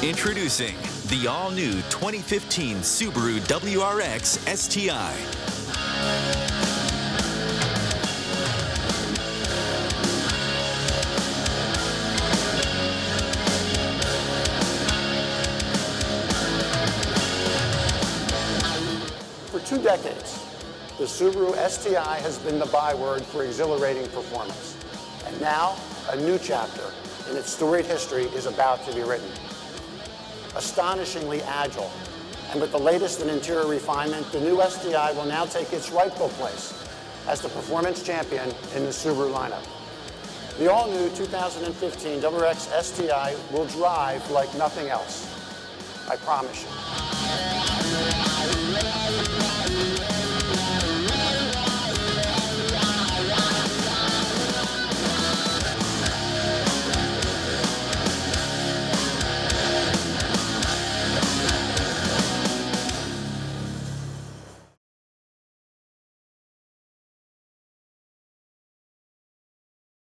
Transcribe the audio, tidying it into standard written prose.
Introducing the all-new 2015 Subaru WRX STI. For 2 decades, the Subaru STI has been the byword for exhilarating performance. And now, a new chapter in its storied history is about to be written. Astonishingly agile, and with the latest in interior refinement, the new STI will now take its rightful place as the performance champion in the Subaru lineup. The all-new 2015 WRX STI will drive like nothing else. I promise you.